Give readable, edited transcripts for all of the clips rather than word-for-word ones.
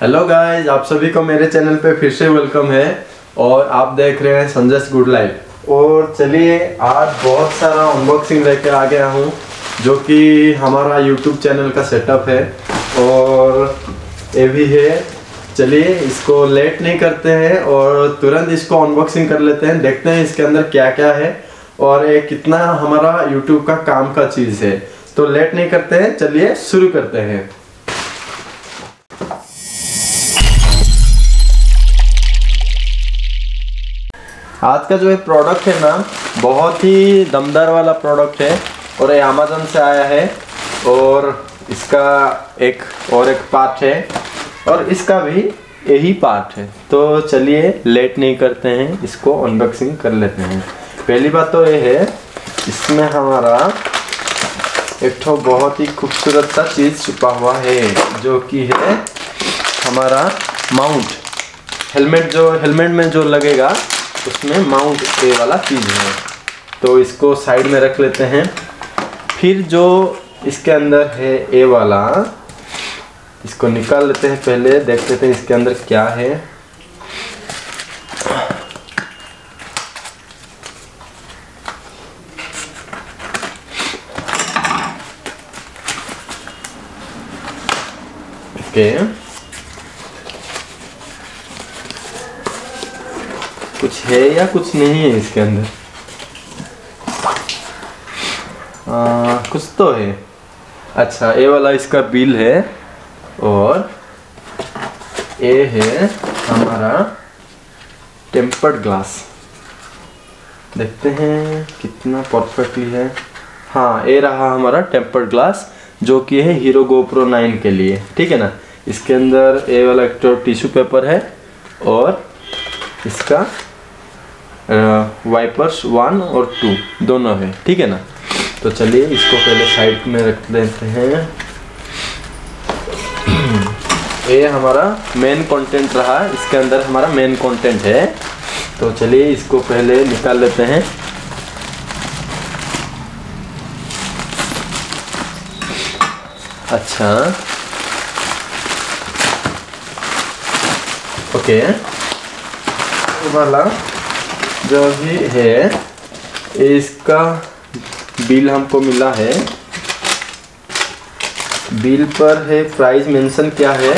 Hello guys, आप सभी को मेरे चैनल पे फिर से वेलकम है और आप देख रहे हैं संजय's गुड लाइफ। और चलिए आज बहुत सारा अनबॉक्सिंग लेके आ गया हूँ जो कि हमारा यूट्यूब चैनल का सेटअप है और ये भी है। चलिए इसको लेट नहीं करते हैं और तुरंत इसको अनबॉक्सिंग कर लेते हैं, देखते हैं इसके अंदर क्या क्या है और ये कितना हमारा यूट्यूब का काम का चीज़ है। तो लेट नहीं करते हैं, चलिए शुरू करते हैं। आज का जो ये प्रोडक्ट है ना, बहुत ही दमदार वाला प्रोडक्ट है और ये अमेज़न से आया है और इसका एक पार्ट है और इसका भी यही पार्ट है। तो चलिए लेट नहीं करते हैं, इसको अनबॉक्सिंग कर लेते हैं। पहली बात तो ये है, इसमें हमारा एक तो बहुत ही खूबसूरत सा चीज़ छुपा हुआ है जो कि है हमारा माउंट। हेलमेट में जो लगेगा उसमें माउंट ए वाला चीज़ है। तो इसको साइड में रख लेते हैं। फिर जो इसके अंदर है ए वाला, इसको निकाल लेते हैं। पहले देख लेते हैं इसके अंदर क्या है। ओके, कुछ है या कुछ नहीं है इसके अंदर। कुछ तो है। अच्छा, ये वाला इसका बिल है और ये है हमारा टेम्पर्ड ग्लास। देखते हैं कितना परफेक्टली है। हाँ, ये रहा हमारा टेम्पर्ड ग्लास जो कि है हीरो गोप्रो 9 के लिए, ठीक है ना। इसके अंदर ये वाला एक तो टिश्यू पेपर है और इसका वाइपर्स 1 और 2 दोनों है, ठीक है ना। तो चलिए इसको पहले साइड में रख लेते हैं। ये हमारा मेन कंटेंट रहा, इसके अंदर हमारा मेन कंटेंट है। तो चलिए इसको पहले निकाल लेते हैं। अच्छा, ओके, वाला जो भी है इसका बिल हमको मिला है। बिल पर है प्राइस मेंशन क्या है,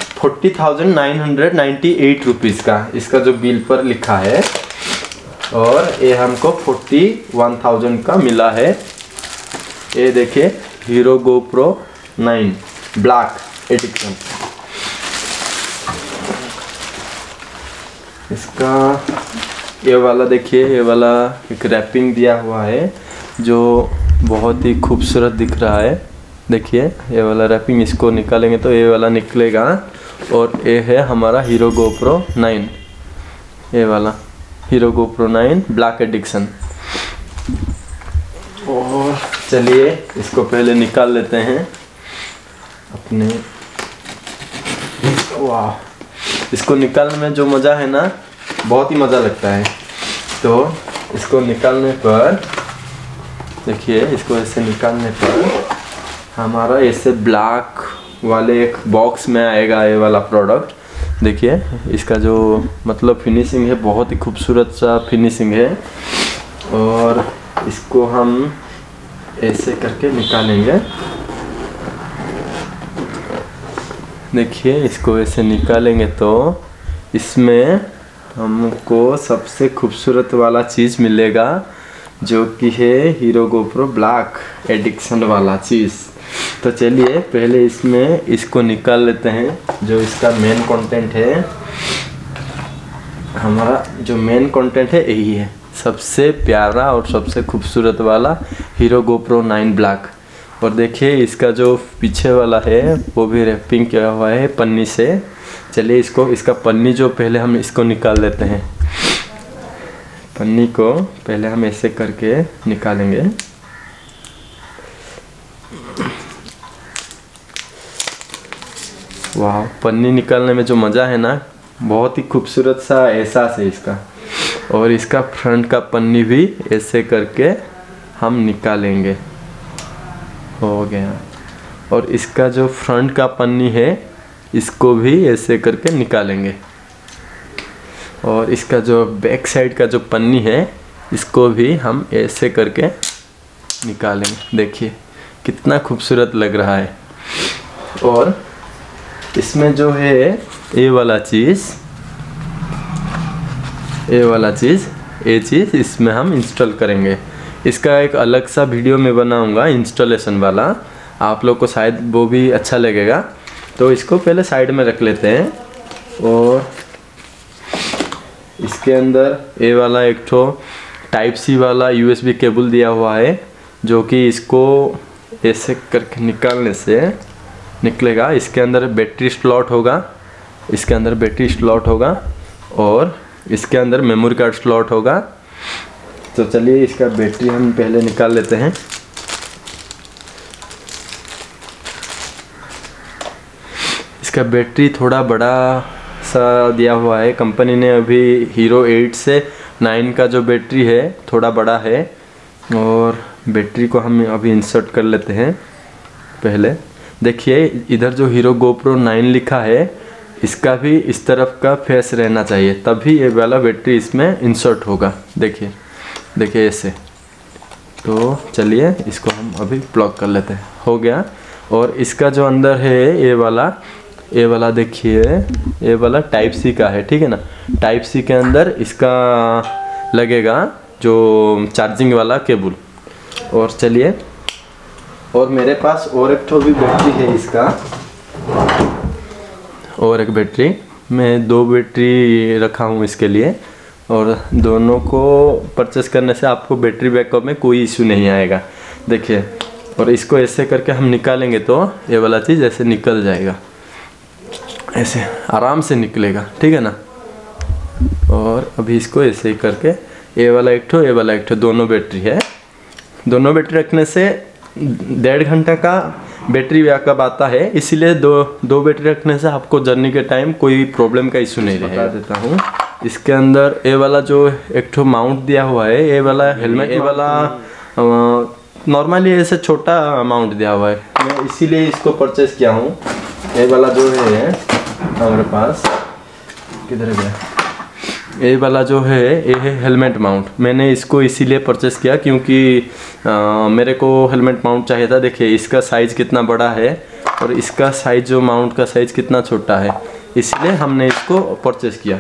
40,998 रुपीज़ का इसका जो बिल पर लिखा है और ये हमको 41,000 का मिला है। ये देखिए, हीरो गोप्रो 9 ब्लैक एडिशन। इसका ये वाला देखिए, ये वाला एक रैपिंग दिया हुआ है जो बहुत ही खूबसूरत दिख रहा है। देखिए ये वाला रैपिंग, इसको निकालेंगे तो ये वाला निकलेगा और ये है हमारा हीरो गोप्रो 9, ये वाला हीरो गोप्रो 9 ब्लैक एडिशन। और चलिए इसको पहले निकाल लेते हैं अपने। वाह, इसको निकालने में जो मज़ा है ना, बहुत ही मज़ा लगता है। तो इसको निकालने पर देखिए, इसको ऐसे निकालने पर हमारा ऐसे ब्लैक वाले एक बॉक्स में आएगा ये वाला प्रोडक्ट। देखिए इसका जो मतलब फिनिशिंग है, बहुत ही खूबसूरत सा फिनिशिंग है और इसको हम ऐसे करके निकालेंगे। देखिए इसको ऐसे निकालेंगे तो इसमें हमको सबसे खूबसूरत वाला चीज़ मिलेगा जो कि है हीरो गोप्रो ब्लैक एडिशन वाला चीज़। तो चलिए पहले इसमें इसको निकाल लेते हैं। जो इसका मेन कंटेंट है, हमारा जो मेन कंटेंट है यही है, सबसे प्यारा और सबसे खूबसूरत वाला हीरो गोप्रो 9 ब्लैक। और देखिए इसका जो पीछे वाला है वो भी रैपिंग किया हुआ है पन्नी से। चलिए इसका पन्नी जो पहले हम इसको निकाल लेते हैं। पन्नी को पहले हम ऐसे करके निकालेंगे। वाह, पन्नी निकालने में जो मज़ा है ना, बहुत ही खूबसूरत सा एहसास है इसका। और इसका फ्रंट का पन्नी भी ऐसे करके हम निकालेंगे। हो गया। और इसका जो फ्रंट का पन्नी है इसको भी ऐसे करके निकालेंगे। और इसका जो बैक साइड का जो पन्नी है इसको भी हम ऐसे करके निकालेंगे। देखिए कितना खूबसूरत लग रहा है। और इसमें जो है ये वाला चीज़ ये चीज़ इसमें हम इंस्टॉल करेंगे। इसका एक अलग सा वीडियो में बनाऊंगा इंस्टॉलेशन वाला, आप लोग को शायद वो भी अच्छा लगेगा। तो इसको पहले साइड में रख लेते हैं। और इसके अंदर ये वाला एक ठो टाइप सी वाला USB केबल दिया हुआ है, जो कि इसको ऐसे करके निकालने से निकलेगा। इसके अंदर बैटरी स्लॉट होगा, और इसके अंदर मेमोरी कार्ड स्लॉट होगा। तो चलिए इसका बैटरी हम पहले निकाल लेते हैं। इसका बैटरी थोड़ा बड़ा सा दिया हुआ है कंपनी ने। अभी हीरो 8 से 9 का जो बैटरी है थोड़ा बड़ा है। और बैटरी को हम अभी इंसर्ट कर लेते हैं। पहले देखिए इधर जो हीरो GoPro 9 लिखा है, इसका भी इस तरफ का फेस रहना चाहिए, तभी ये वाला बैटरी इसमें इंसर्ट होगा। देखिए ऐसे। तो चलिए इसको हम अभी प्लग कर लेते हैं। हो गया। और इसका जो अंदर है ये वाला देखिए, ये वाला टाइप सी का है, ठीक है ना। टाइप सी के अंदर इसका लगेगा जो चार्जिंग वाला केबल। और चलिए, और मेरे पास और एक तो भी बैटरी है इसका, और एक बैटरी, मैं 2 बैटरी रखा हूँ इसके लिए। और दोनों को परचेस करने से आपको बैटरी बैकअप में कोई इशू नहीं आएगा। देखिए, और इसको ऐसे करके हम निकालेंगे तो ये वाला चीज़ ऐसे निकल जाएगा, ऐसे आराम से निकलेगा, ठीक है ना। और अभी इसको ऐसे ही करके ये वाला एक ठो दोनों बैटरी है। दोनों बैटरी रखने से 1.5 घंटा का बैटरी बैकअप आता है, इसीलिए दो बैटरी रखने से आपको जर्नी के टाइम कोई प्रॉब्लम का इशू नहीं रहेगा। बता देता हूँ, इसके अंदर ये वाला जो एक ठो माउंट दिया हुआ है, ये वाला हेलमेट, ये वाला नॉर्मली ऐसे छोटा माउंट दिया हुआ है, मैं इसीलिए इसको परचेस किया हूँ। ये वाला जो है हमारे पास, किधर गया, ये वाला जो है ये है हेलमेट माउंट। मैंने इसको इसीलिए परचेस किया क्योंकि मेरे को हेलमेट माउंट चाहिए था। देखिए इसका साइज़ कितना बड़ा है और इसका साइज़ जो माउंट का साइज़ कितना छोटा है, इसलिए हमने इसको परचेस किया।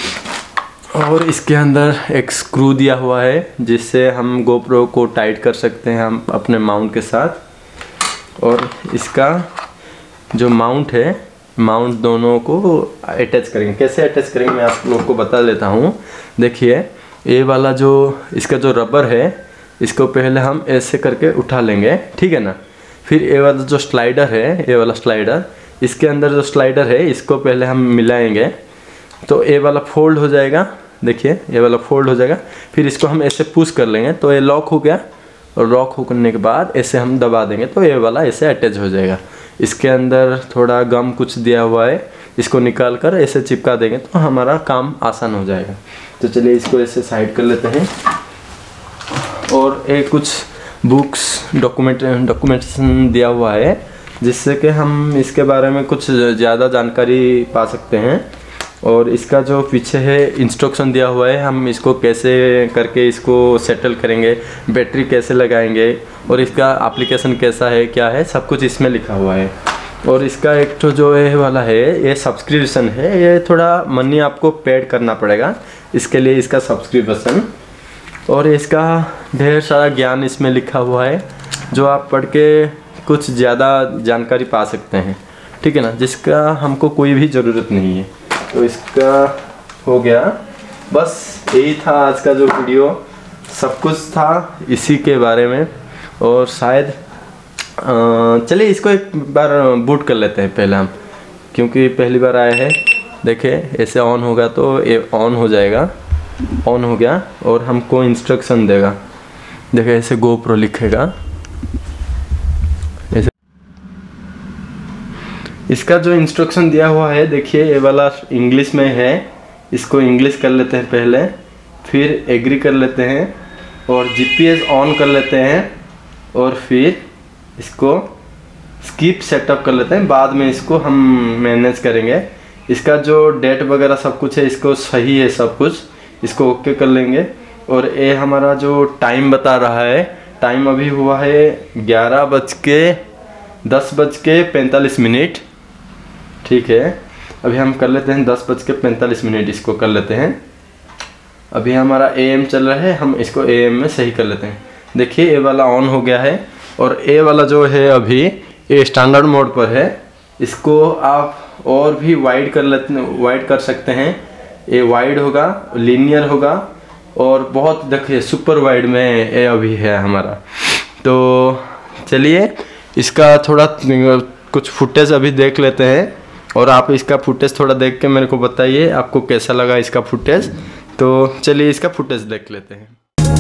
और इसके अंदर एक स्क्रू दिया हुआ है जिससे हम GoPro को टाइट कर सकते हैं हम अपने माउंट के साथ। और इसका जो माउंट है, माउंट दोनों को अटैच करेंगे। कैसे अटैच करेंगे मैं आप लोग को बता देता हूँ। देखिए ये वाला जो इसका जो रबर है, इसको पहले हम ऐसे करके उठा लेंगे, ठीक है ना। फिर ये वाला जो स्लाइडर है, ये वाला स्लाइडर, इसके अंदर जो स्लाइडर है इसको पहले हम मिलाएंगे तो ये वाला फोल्ड हो जाएगा। देखिए ये वाला फोल्ड हो जाएगा। फिर इसको हम ऐसे पुश कर लेंगे तो ये लॉक हो गया, और लॉक होने के बाद ऐसे हम दबा देंगे तो ये वाला ऐसे अटैच हो जाएगा। इसके अंदर थोड़ा गम कुछ दिया हुआ है, इसको निकाल कर ऐसे चिपका देंगे तो हमारा काम आसान हो जाएगा। तो चलिए इसको ऐसे साइड कर लेते हैं। और एक कुछ बुक्स डॉक्यूमेंटेशन दिया हुआ है जिससे कि हम इसके बारे में कुछ ज़्यादा जानकारी पा सकते हैं। और इसका जो पीछे है इंस्ट्रक्शन दिया हुआ है, हम इसको कैसे करके इसको सेटल करेंगे, बैटरी कैसे लगाएंगे और इसका एप्लीकेशन कैसा है, क्या है, सब कुछ इसमें लिखा हुआ है। और इसका एक तो जो है वाला है, ये सब्सक्रिप्शन है, ये थोड़ा मनी आपको पेड करना पड़ेगा इसके लिए, इसका सब्सक्रिप्शन। और इसका ढेर सारा ज्ञान इसमें लिखा हुआ है जो आप पढ़ के कुछ ज़्यादा जानकारी पा सकते हैं, ठीक है ना, जिसका हमको कोई भी ज़रूरत नहीं है। तो इसका हो गया, बस यही था आज का जो वीडियो, सब कुछ था इसी के बारे में। और शायद चलिए इसको एक बार बूट कर लेते हैं पहले हम, क्योंकि पहली बार आया है। देखिए ऐसे ऑन होगा तो ये ऑन हो जाएगा, ऑन हो गया और हमको इंस्ट्रक्शन देगा। देखिए ऐसे GoPro लिखेगा, ऐसे इसका जो इंस्ट्रक्शन दिया हुआ है देखिए ये वाला इंग्लिश में है, इसको इंग्लिश कर लेते हैं पहले, फिर एग्री कर लेते हैं और GPS ऑन कर लेते हैं और फिर इसको स्किप सेटअप कर लेते हैं, बाद में इसको हम मैनेज करेंगे। इसका जो डेट वगैरह सब कुछ है इसको सही है सब कुछ, इसको ओके कर लेंगे। और ये हमारा जो टाइम बता रहा है, टाइम अभी हुआ है 10:45। ठीक है, अभी हम कर लेते हैं 10:45 इसको कर लेते हैं। अभी हमारा AM चल रहा है, हम इसको AM में सही कर लेते हैं। देखिए ये वाला ऑन हो गया है और ये वाला जो है अभी ये स्टैंडर्ड मोड पर है। इसको आप और भी वाइड कर सकते हैं। ये वाइड होगा, लीनियर होगा और बहुत देखिए सुपर वाइड में ये अभी है हमारा। तो चलिए इसका थोड़ा कुछ फुटेज अभी देख लेते हैं और आप इसका फुटेज थोड़ा देख के मेरे को बताइए आपको कैसा लगा इसका फुटेज। तो चलिए इसका फुटेज देख लेते हैं।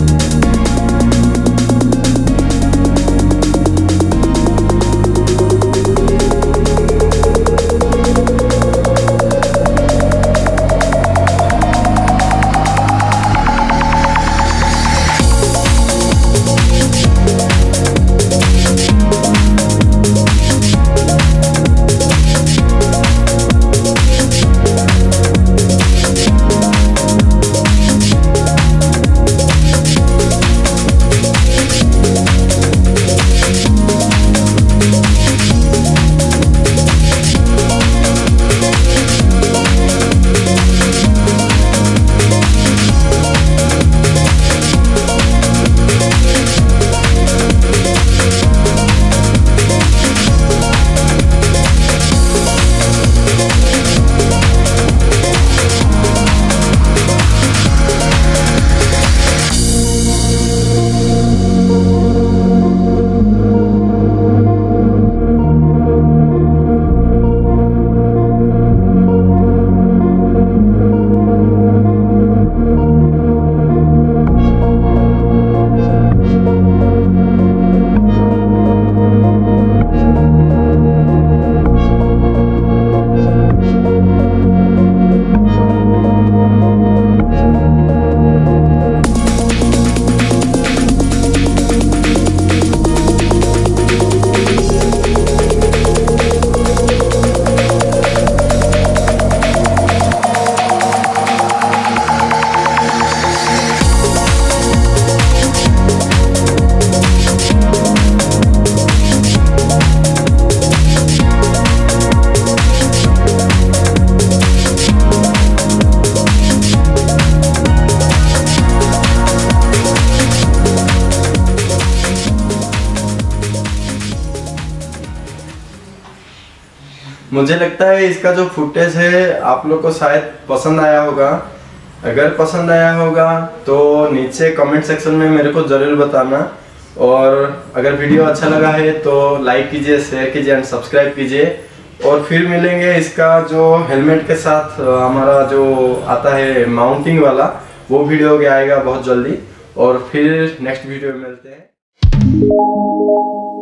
मुझे लगता है इसका जो फुटेज है आप लोग को शायद पसंद आया होगा। अगर पसंद आया होगा तो नीचे कमेंट सेक्शन में मेरे को ज़रूर बताना। और अगर वीडियो अच्छा लगा है तो लाइक कीजिए, शेयर कीजिए एंड सब्सक्राइब कीजिए। और फिर मिलेंगे इसका जो हेलमेट के साथ हमारा जो आता है माउंटिंग वाला, वो वीडियो भी आएगा बहुत जल्दी। और फिर नेक्स्ट वीडियो में मिलते हैं।